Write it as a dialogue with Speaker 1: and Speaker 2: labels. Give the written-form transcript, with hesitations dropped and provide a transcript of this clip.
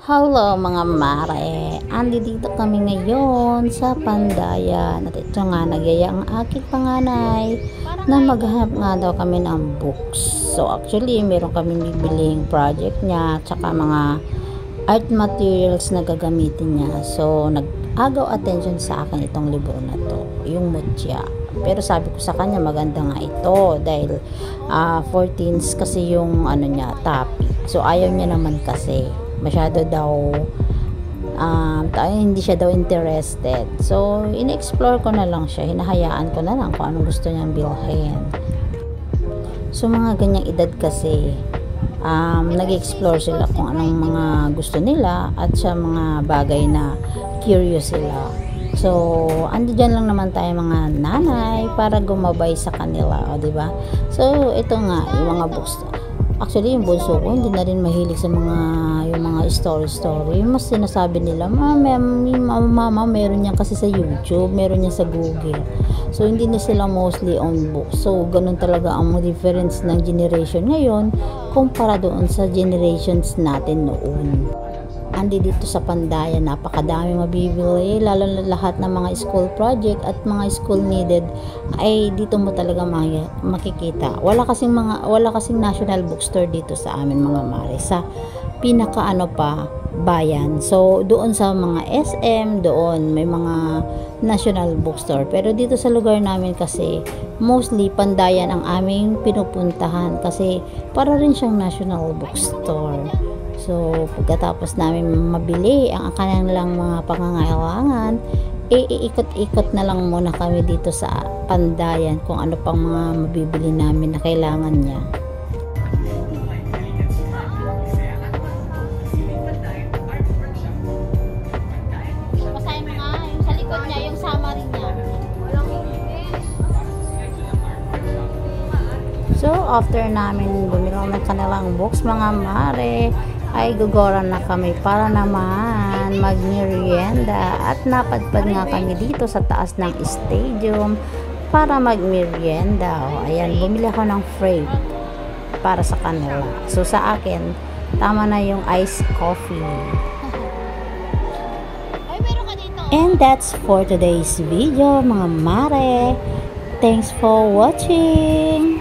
Speaker 1: Hello mga mare, dito kami ngayon sa Pandayan at ito nga nagyaya ang aking panganay na maghanap nga daw kami ng books. So actually meron kami bibiling project niya tsaka mga art materials na gagamitin niya. So nag-agaw attention sa akin itong libro na to, yung Mutya. Pero sabi ko sa kanya maganda nga ito dahil 14s kasi yung ano niya, topic. So ayaw niya naman kasi masyado daw hindi siya daw interested. So in-explore ko na lang siya, hinahayaan ko na lang kung anong gusto niyang bilhin. So mga ganyang edad kasi nag-explore sila kung anong mga gusto nila at sa mga bagay na curious sila. So andiyan lang naman tayo mga nanay para gumabay sa kanila, di ba? So ito nga yung mga books. Actually, yung bunso ko, hindi na rin mahilig sa yung mga story. Mas sinasabi nila, mama, meron yan kasi sa YouTube, meron yan sa Google. So, hindi na sila mostly on books. So, ganun talaga ang difference ng generation ngayon kumpara doon sa generations natin noon. Dito sa Pandayan, napakadami mabibili, lalo na lahat ng mga school project at mga school needed ay dito mo talaga makikita. Wala kasing national bookstore dito sa amin mga mare, sa pinaka bayan. So doon sa mga SM, doon may mga national bookstore, pero dito sa lugar namin kasi mostly Pandayan ang aming pinupuntahan kasi para rin siyang national bookstore. So, pagkatapos namin mabili ang kanilang mga pangangailangan, iikot-ikot na lang muna kami dito sa Pandayan kung ano pang mga mabibili namin na kailangan niya. Basahin mo nga, yung sa likod niya, yung summary niya. So, after namin bumili ng kanilang books, mga mare, ay gugoran na kami para naman magmerienda at napadpad nga kami dito sa taas ng stadium para magmerienda. Ayan, bumili ako ng frappe para sa kanila. So sa akin, tama na yung iced coffee. And that's for today's video mga mare. Thanks for watching.